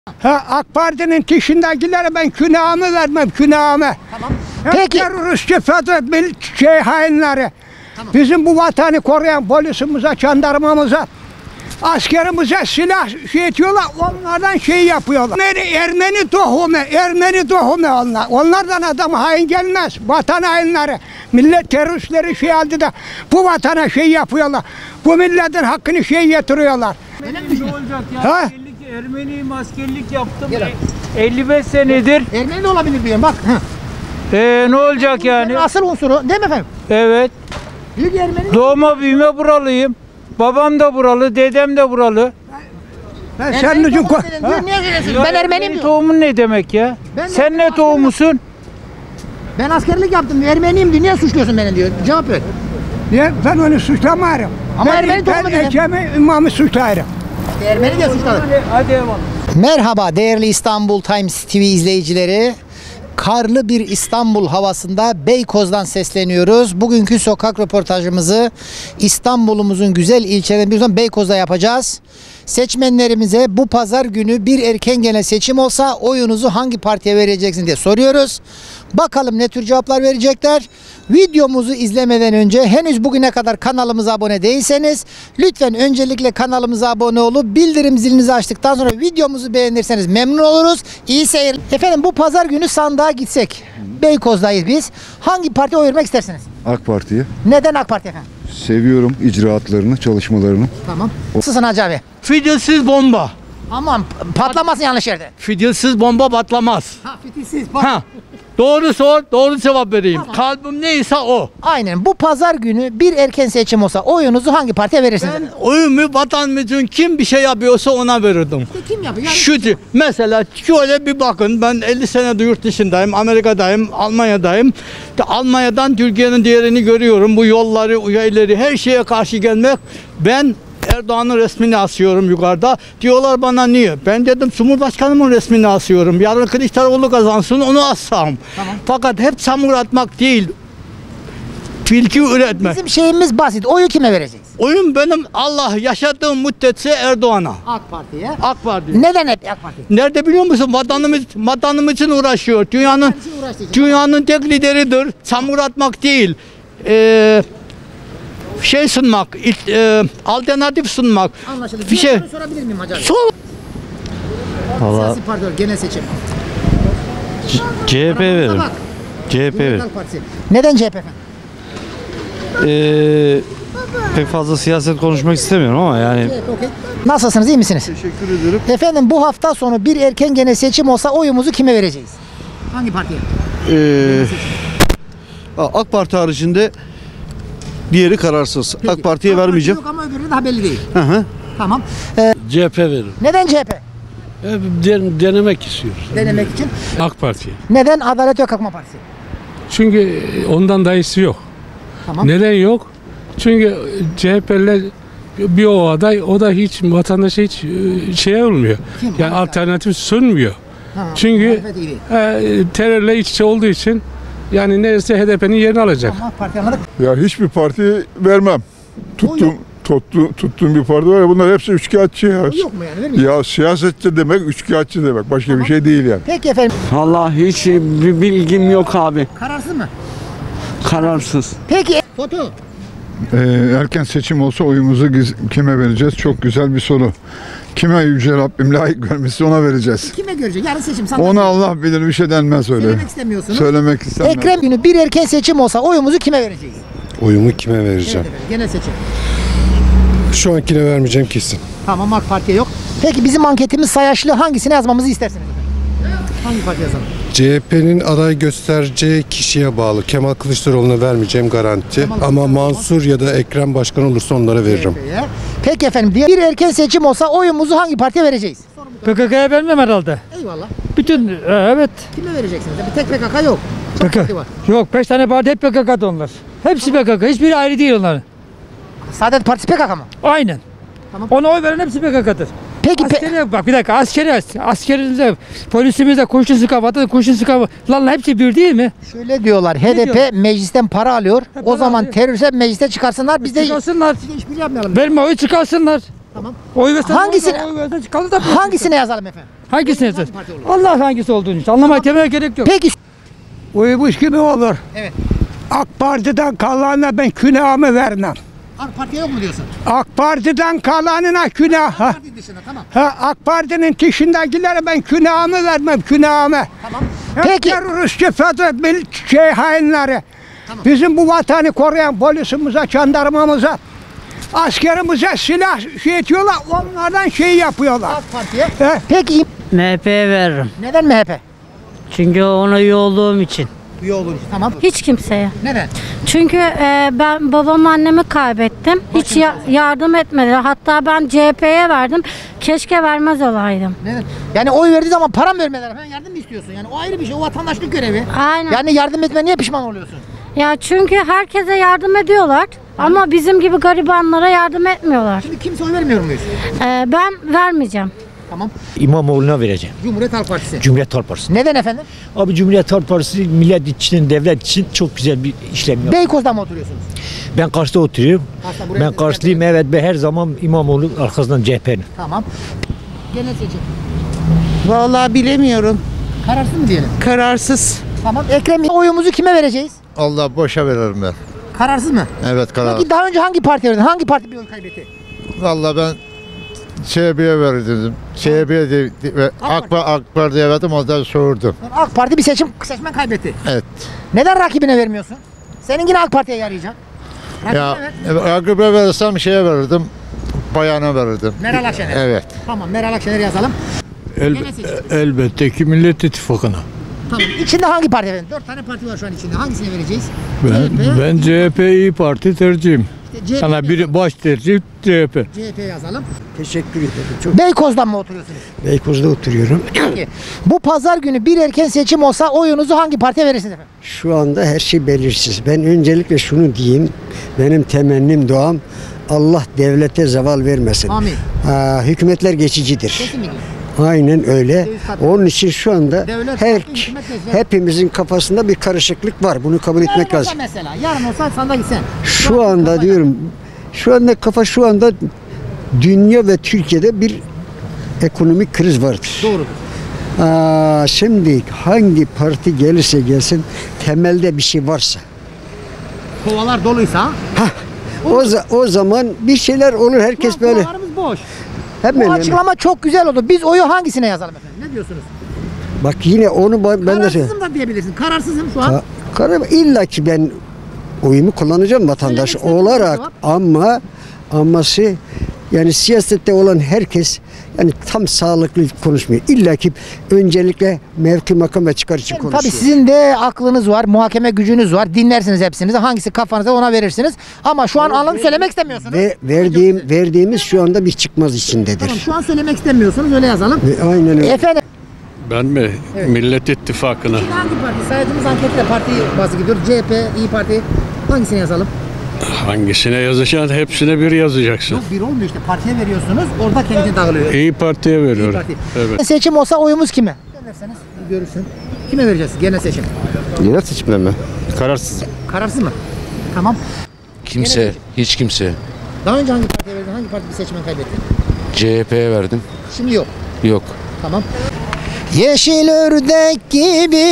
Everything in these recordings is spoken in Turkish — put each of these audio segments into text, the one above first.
AK Parti'nin dışındakilere ben günahımı vermem, günahımı. Tamam. Peki. Teröristçi, FETÖ hainleri. Tamam. Bizim bu vatanı koruyan polisimize, jandarmamıza, askerimize silah ediyorlar, onlardan yapıyorlar. Ermeni tohumu onlar. Onlardan adam hain gelmez. Vatan hainleri, millet teröristleri aldı da bu vatana yapıyorlar. Bu milletin hakkını getiriyorlar. Ne olacak ya? Ermeniyim, askerlik yaptım. 55 senedir. Ermeni de olabilir diyorum bak. Ne olacak yani? Asıl unsuru değil mi efendim? Evet. Büyük Ermeni. Doğma büyüme buralıyım. Babam da buralı, dedem de buralı. Ben senin için Ben Ermeniyim diyor. Tohumun ne demek ya? Sen ne tohumusun? Ben askerlik yaptım. Ermeniyim diyor. Niye suçluyorsun beni diyor. Cevap ver. Niye? Ben onu suçlamıyorum. Ama Ermeni tohumu Ben dedim. Ekrem'i, imamı suçlarım. Ermeni diye suçladı. Hadi eyvallah. Merhaba değerli İstanbul Times TV izleyicileri. Karlı bir İstanbul havasında Beykoz'dan sesleniyoruz. Bugünkü sokak röportajımızı İstanbul'umuzun güzel ilçelerinden birinden Beykoz'da yapacağız. Seçmenlerimize bu pazar günü bir erken genel seçim olsa oyunuzu hangi partiye vereceksin diye soruyoruz. Bakalım ne tür cevaplar verecekler. Videomuzu izlemeden önce henüz bugüne kadar kanalımıza abone değilseniz lütfen öncelikle kanalımıza abone olup bildirim zilinizi açtıktan sonra videomuzu beğenirseniz memnun oluruz. İyi seyir. Efendim bu pazar günü sandığa gitsek, Beykoz'dayız biz. Hangi partiye oy vermek istersiniz? AK Parti'ye. Neden AK Parti efendim? Seviyorum icraatlarını, çalışmalarını. Tamam. Nasılsın Hacı abi? Fitilsiz bomba. Aman patlamasın yanlış yerde. Fitilsiz bomba patlamaz. Ha fitilsiz. Ha. Doğru sor, doğru cevap vereyim. Tamam. Kalbim neyse o. Aynen. Bu pazar günü bir erken seçim olsa oyunuzu hangi partiye verirsiniz? Ben oyumu vatanım için kim bir şey yapıyorsa ona verirdim. Kim yapıyor? Yani Şu mesela şöyle bir bakın, ben 50 senedir yurt dışındayım, Amerika'dayım, Almanya'dayım. Almanya'dan Türkiye'nin değerini görüyorum. Bu yolları, üyeleri, her şeye karşı gelmek. Ben Erdoğan'ın resmini asıyorum yukarıda. Diyorlar bana niye? Ben dedim Cumhurbaşkanımın resmini asıyorum. Yarın Kılıçdaroğlu kazansın onu assam. Tamam. Fakat hep çamur atmak değil. Bilgi üretmek. Bizim şeyimiz basit. Oyu kime vereceğiz? Oyun benim Allah yaşadığım müddetçe Erdoğan'a. AK Parti'ye. AK Parti. Neden hep AK Parti? Nerede biliyor musun? Vatanım için uğraşıyor. Dünyanın tek lideridir. Çamur atmak değil. Sunmak, alternatif sunmak. Anlaşıldı. Bir şey sorabilir miyim hocam? sor. Siyasi parti genel seçim. CHP veririm. CHP veririm. Neden CHP efendim? Pek fazla siyaset konuşmak istemiyorum ama yani. Okay. Nasılsınız, iyi misiniz? Teşekkür ederim. Efendim bu hafta sonu bir erken genel seçim olsa oyumuzu kime vereceğiz? Hangi partiye? AK Parti haricinde diğeri kararsız. Peki. AK Parti'ye vermeyeceğim. Yok ama öbürü daha belli değil. Hı. Tamam. CHP veririm. Neden CHP? Denemek istiyoruz. Denemek için. AK Parti'ye. Neden Adalet ve Kalkınma Partisi? Çünkü ondan daha iyisi yok. Tamam. Neden yok? Çünkü CHP'liler bir o aday, o da hiç vatandaşa hiç şey olmuyor. Kim? Yani alternatif sunmuyor. Ha, Çünkü terörle iç içe olduğu için yani neredeyse HDP'nin yerini alacak. AK Parti anladık. Ya hiçbir parti vermem. Tuttuğum bir parti var ya, bunlar hepsi üçkağıtçı ya. Yok mu yani, vermiyor? Ya siyasetçi demek üçkağıtçı demek. Başka bir şey değil yani. Peki efendim. Vallahi hiç bir bilgim yok abi. Kararsız mı? Kararsız. Peki. Foto. Erken seçim olsa oyumuzu kime vereceğiz? Çok güzel bir soru. Kime Yüce Rabbim layık görmesi ona vereceğiz. Kime görecek? Yarın seçim sandık. Onu Allah bilir, bir şey denmez öyle. Söylemek istemiyorsunuz. Söylemek istemem. Ekrem günü bir erken seçim olsa oyumuzu kime vereceğiz? Oyumu kime vereceğim? Evet, genel seçim. Şu ankine vermeyeceğim kesin. Tamam, AK Parti'ye yok. Peki bizim anketimiz sayaçlı, hangisine yazmamızı istersiniz? Hangi parti yazalım? CHP'nin aday göstereceği kişiye bağlı. Kemal Kılıçdaroğlu'na vermeyeceğim garanti. Ama Mansur ya da Ekrem Başkan olursa onlara veririm. CHP'ye. Peki efendim, bir erken seçim olsa oyumuzu hangi partiye vereceğiz? PKK'ya vermem herhalde. Eyvallah. Bütün evet. Kime vereceksiniz? Bir tek PKK yok. Çok parti var. Yok 5 tane parti hep PKK'da onlar. Hepsi PKK. Hiçbiri ayrı değil onlar. Saadet Partisi PKK mı? Aynen. Tamam. Ona oy veren hepsi PKK'dır. Peki Askeri bak bir dakika askerimize, polisimize kurşun sıkamadı, kurşun sıkamadı. Lan hepsi bir değil mi? şöyle diyorlar. HDP diyor? meclisten para alıyor. O para zaman alıyor. teröristler mecliste çıkarsınlar. Biz de Çıkarsınlar. hiçbir yapmayalım. Verme oyu çıkarsınlar. Tamam. Oy versen Hangisine- oy versen çıkarır da. Hangisine yazalım efendim? Hangisini Hangi yazar? parti olur? Allah hangisi olduğunu hiç anlamaya temel gerek yok. Peki Uyumuş gibi olur. Evet. AK Parti'den kalanına ben günahımı vermem. AK Parti'ye yok mu diyorsun? AK Parti'den kalanına günah. Ha, Parti dışında tamam. AK Parti'nin dışındakilere ben günahımı vermem, günahımı. Tamam. Hep Peki teröristçi, FETÖ hainleri. Bizim bu vatanı koruyan polisimize, jandarmamıza, askerimize silah şey ediyorlar, onlardan şey yapıyorlar. AK Parti'ye. He. Peki MHP'ye veririm. neden MHP? Çünkü ona üye olduğum için. Üye olur. Tamam. Hiç kimseye. Neden? Çünkü ben babamı annemi kaybettim. Hiç yardım etmediler. Hatta ben CHP'ye verdim. Keşke vermez olaydım. Neden? Yani oy verdiği zaman para mı vermeler? Efendim yardım mı istiyorsun? Yani o ayrı bir şey. O vatandaşlık görevi. Aynen. Yani yardım etme niye pişman oluyorsun? Ya çünkü herkese yardım ediyorlar. Ama bizim gibi garibanlara yardım etmiyorlar. Şimdi kimse oy vermiyor muyuz? Ben vermeyeceğim. Tamam. İmamoğlu'na vereceğim. Cumhuriyet Halk Partisi. Cumhuriyet Halk Partisi. Neden efendim? Abi Cumhuriyet Halk Partisi millet için, devlet için çok güzel bir işlem yapıyor. Beykoz'da mı oturuyorsunuz? Ben Kars'ta oturuyorum. Kars'ta, buraya Ben Karslıyım, evet, ve her zaman İmamoğlu arkasından CHP'nin. Tamam. Genel seçim. Vallahi bilemiyorum. Kararsız mı diyelim? Kararsız. Tamam. Ekrem oyumuzu kime vereceğiz? Allah boşa veririm ben. Kararsız mı? Evet karar. Peki daha önce hangi partiye verdin? Hangi parti bir oy kaybetti? Vallahi ben CHP'ye verdim. CHP'ye de AK Parti'ye verdim, ondan soğurdum. Yani AK Parti bir seçmen kaybetti. Evet. Neden rakibine vermiyorsun? Senin yine AK Parti'ye yarayacak. Ya Rakibine ver. AKP'ye verirsem şeye verirdim. Bayana verirdim. Meral Akşener. Evet. Tamam, Meral Akşener yazalım. Genel seçim. Elbette ki Millet İttifakı'na. Tamam. İçinde hangi parti efendim? 4 tane parti var şu an içinde. Hangisini vereceğiz? Ben CHP İYİ Parti tercihim. CHP, Sana bir baş tercih CHP. CHP yazalım. Teşekkür ederim. Çok Beykoz'dan mı oturuyorsunuz? Beykoz'da oturuyorum. Peki. Bu pazar günü bir erken seçim olsa oyunuzu hangi partiye verirsiniz efendim? Şu anda her şey belirsiz. Ben öncelikle şunu diyeyim. Benim temennim, duam, Allah devlete zeval vermesin. Amin. Hükümetler geçicidir. Kesinlikle. Aynen öyle. Onun için şu anda Devlet, hükümet geçer. hepimizin kafasında bir karışıklık var. Bunu kabul etmek Yarın olsa lazım. mesela. Yarın olsa sanda gitsen. Şu anda diyorum, şu anda dünya ve Türkiye'de bir ekonomik kriz vardır. Doğrudur. Şimdi hangi parti gelirse gelsin temelde bir şey varsa Kovalar doluysa. o zaman bir şeyler olur, herkes böyle. Kovalarımız boş. Hemen, Bu açıklama çok güzel oldu. Biz oyu hangisine yazalım efendim? Ne diyorsunuz? Bak yine onu ben de Kararsızım da diyebilirsin. Kararsızım şu an. illa ki ben oyumu kullanacağım vatandaş Söylemek istediğiniz olarak cevap? aması yani siyasette olan herkes yani tam sağlıklı konuşmuyor. İlla ki öncelikle mevki, makam ve çıkar için konuşuyor. Tabii sizin de aklınız var, muhakeme gücünüz var. Dinlersiniz hepsini. Hangisi kafanıza ona verirsiniz. Ama şu an anlamı söylemek istemiyorsunuz. Ve verdiğimiz şu anda bir çıkmaz içindedir. Tamam, şu an söylemek istemiyorsunuz. Öyle yazalım. Aynen öyle. Efendim. Ben mi? Evet. Millet İttifakı'na. Şimdi hangi parti? Saydığımız ankette parti bazı gidiyor. CHP, İYİ Parti. Hangisini yazalım? Hangisine yazacaksın? Hepsine bir yazacaksın. Yok bir olmuyor işte. Partiye veriyorsunuz. Orada kendine dağılıyor. İYİ Parti'ye İYİ veriyorum. Parti. Evet. Seçim olsa oyumuz kime? Derseniz görürsün. Kime vereceğiz? Genel seçim. Genel seçimde mi? Kararsız. Kararsız mı? Tamam. Kimse, hiç kimse. Daha önce hangi partiye verdin? Hangi parti bir seçmen kaybetti? CHP'ye verdim. Şimdi yok. Yok. Tamam. Yeşil ördek gibi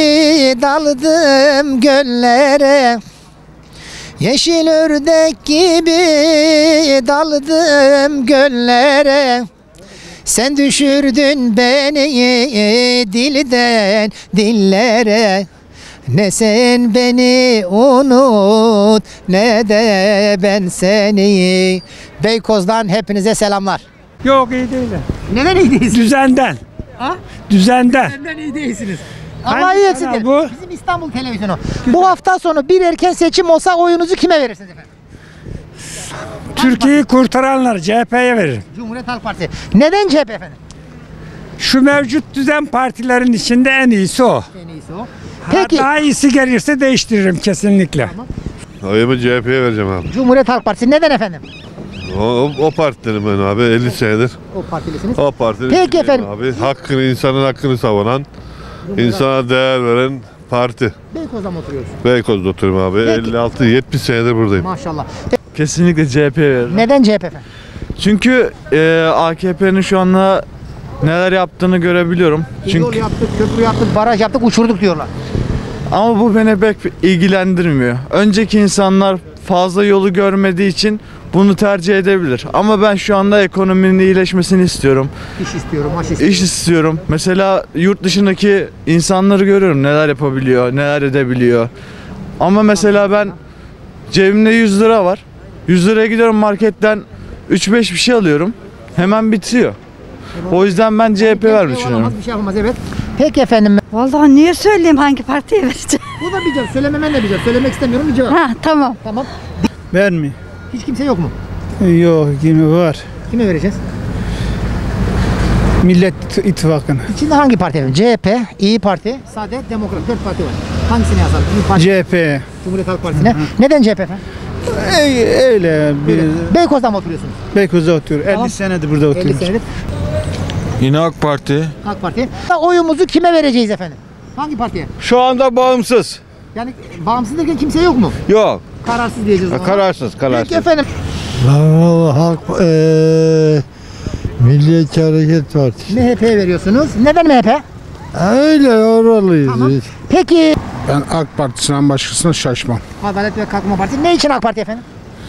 daldım göllere. Yeşil ördek gibi daldım göllere. Sen düşürdün beni dilden dillere. Ne sen beni unut ne de ben seni. Beykoz'dan hepinize selamlar. Yok iyi değilim. Neden iyi değilsiniz? Düzenden. Ha? Düzenden. Neden iyi değilsiniz? Hangi Allah iyi kanal etsin. bu? Bizim İstanbul Televizyonu. Bu hafta sonu bir erken seçim olsa oyunuzu kime verirsiniz efendim? Türkiye'yi kurtaranlar CHP'ye veririm. Cumhuriyet Halk Partisi. Neden CHP efendim? Şu mevcut düzen partilerin içinde en iyisi o. En iyisi o. Peki. Daha iyisi gelirse değiştiririm kesinlikle. Oyumu CHP'ye vereceğim abi. Cumhuriyet Halk Partisi. Neden efendim? O partilerim ben abi 50 senedir. O partilisiniz. O partinin Peki içindeyim efendim. abi. Hakkını, insanın hakkını savunan, insana değer veren parti. Beykoz'da mı oturuyoruz? Beykoz'da oturuyorum abi. Peki. 56-70 senedir buradayım. Maşallah. Kesinlikle CHP'ye veririm. Neden CHP efendim? Çünkü AKP'nin şu anda neler yaptığını görebiliyorum. Yol yaptık, köprü yaptık, baraj yaptık, uçurduk diyorlar. Ama bu beni pek ilgilendirmiyor. Önceki insanlar fazla yolu görmediği için bunu tercih edebilir. Ama ben şu anda ekonominin iyileşmesini istiyorum. İş istiyorum, maaş istiyorum. İş istiyorum. Mesela yurt dışındaki insanları görüyorum, neler yapabiliyor, neler edebiliyor. Ama mesela ben cebimde 100 lira var. 100 liraya gidiyorum marketten 3-5 bir şey alıyorum. Hemen bitiyor. O yüzden ben CHP vermek düşünüyorum. Bir şey yapamaz, evet. Peki efendim. Vallahi niye söyleyeyim hangi partiye vereceğim? Bu da bir cevap. Söylememen de bir cevap. Söylemek istemiyorum, bir cevap. Ha, tamam. Tamam. Ben mi? Hiç kimse yok mu? Yok, yine var. Kime vereceğiz? Millet İttifakı'na. İçinde hangi parti efendim? CHP, İyi Parti, Saadet, Demokrat. 4 parti var. Hangisini yazalım? İyi Parti. CHP. Cumhuriyet Halk Partisi'ne. Neden CHP efendim? Öyle. Beykoz'da mı oturuyorsunuz? Beykoz'da oturuyor. Tamam. 50 senedir burada 50 oturuyoruz. senedir. Yine AK Parti. AK Parti. Oyumuzu kime vereceğiz efendim? Hangi partiye? Şu anda bağımsız. Yani bağımsız derken kimse yok mu? Yok. Kararsız diyeceğiz ona. Kararsız. Peki efendim. Halk Milliyetçi Hareket Partisi. MHP'ye veriyorsunuz. Neden MHP? Öyle oralıyız. Tamam. Peki. Ben AK Partisi'nden başkasına şaşmam. Adalet ve Kalkınma Partisi. Ne için AK Parti efendim?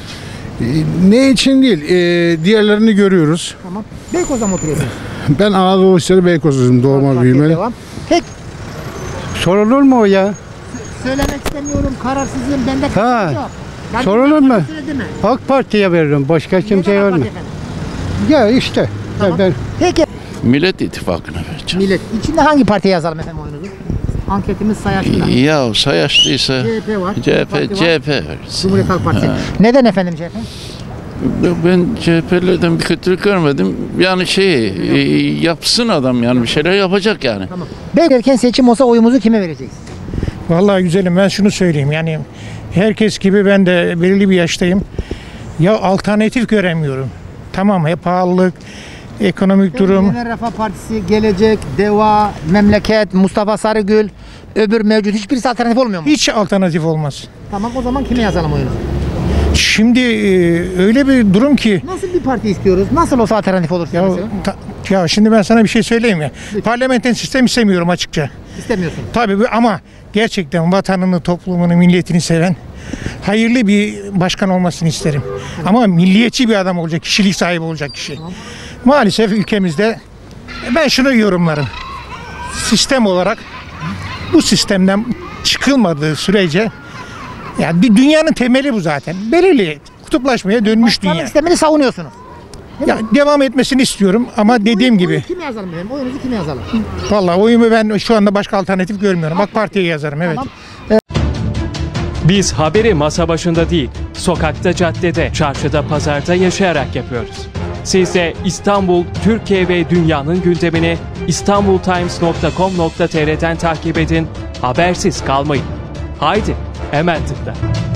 Ne için değil, diğerlerini görüyoruz. Tamam. Beykoz'da mı oturuyorsunuz? Ben Anadolu Hisleri Beykoz'um, doğma büyüme. Devam. Peki. Sorulur mu o ya? Söylemek istemiyorum, kararsızım, bende Ha. yok. Yani Sorulur mu? söyledi mi? AK Parti'ye veririm. Başka kimseye Neden AK vermem. Parti efendim? Ya işte. Tamam. Ben Peki. Millet İttifakı'na vereceğim. Millet. İçinde hangi partiye yazalım efendim oyunuzu? Anketimiz sayaçlı. Ya sayaçlıysa CHP var. CHP veririz. Cumhuriyet Halk Partisi. Neden efendim CHP? Ben CHP'lerden bir kötülük görmedim. Yani yapsın adam, yani bir şeyler yapacak yani. Tamam. Erken seçim olsa oyumuzu kime vereceğiz? Vallahi güzelim, ben şunu söyleyeyim, yani herkes gibi ben de belirli bir yaştayım. Ya alternatif göremiyorum. Tamam, hep pahalılık, ekonomik durum. Yeniden Refah Partisi, Gelecek, Deva, Memleket, Mustafa Sarıgül, öbür mevcut hiçbirisi alternatif olmuyor mu? Hiç alternatif olmaz. Tamam, o zaman kime yazalım oyunu? Şimdi öyle bir durum ki. Nasıl bir parti istiyoruz? Nasıl olsa alternatif olur Ya, ya şimdi ben sana bir şey söyleyeyim ya. Parlamenter sistem istemiyorum açıkça. İstemiyorsun. Tabii ama gerçekten vatanını, toplumunu, milletini seven hayırlı bir başkan olmasını isterim. Ama milliyetçi bir adam olacak, kişilik sahibi olacak kişi. Maalesef ülkemizde ben şunu yorumlarım. Sistem olarak bu sistemden çıkılmadığı sürece, yani bir dünyanın temeli bu zaten. Belirli kutuplaşmaya dönmüş dünya. Sistemini savunuyorsunuz. Ya, devam etmesini istiyorum ama dediğim gibi. Kime yazalım efendim? Oyunuzu kime yazalım? Vallahi oyumu ben şu anda başka alternatif görmüyorum. AK Parti'ye yazarım, evet. Tamam. Biz haberi masa başında değil, sokakta, caddede, çarşıda, pazarda yaşayarak yapıyoruz. Siz de İstanbul, Türkiye ve dünyanın gündemini istanbultimes.com.tr'den takip edin, habersiz kalmayın. Haydi, hemen tıkla.